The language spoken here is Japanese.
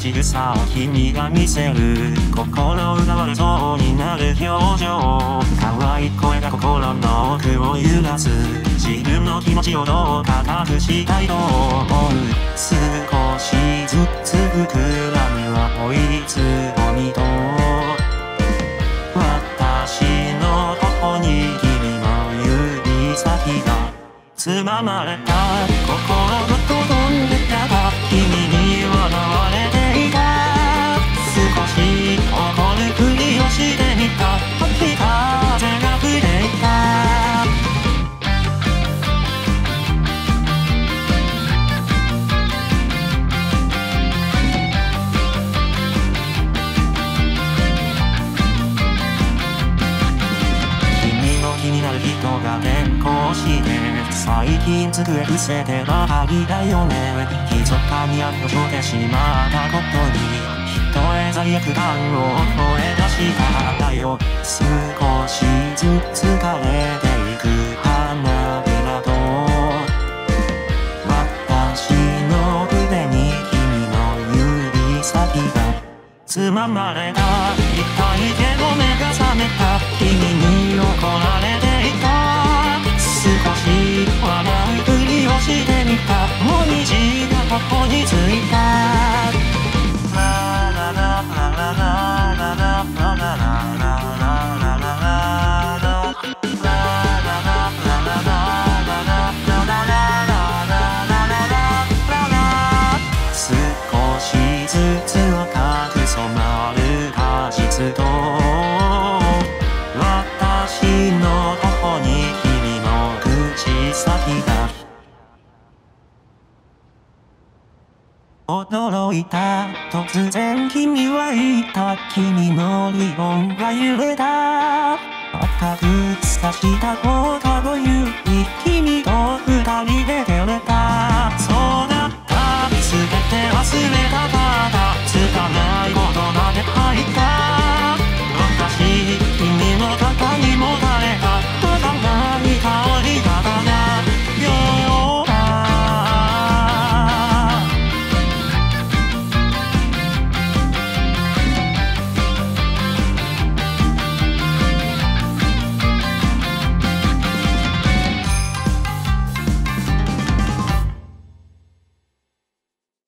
仕草を君が見せる。心奪われそうになる表情。可愛い声が心の奥を揺らす。自分の気持ちをどうか隠したいと思う。少しずつ膨らむ青いつぼみと、私の頬に君の指先がつままれた。心が飛んでたが君に笑われていた。少し怒るふりをしてみた。吹き風が吹いていた。君の気になる人が転校して最近机伏せてばかりだよね。密かに悪をしてしまったことにひとえ罪悪感を声出したんだよ。少しずつ枯れていく花びらと、私の腕に君の指先がつままれた。痛いけど目が覚めた。君に怒られていた。少し笑うふりをしてみた。もみじがここについた。ララララララララララララ少しずつ赤く染まる果実と、私の頬に君の口先が驚いた。突然君は言った。君のリボンが揺れた。赤く刺した放課後夕日、君と二人で照れた。そうだ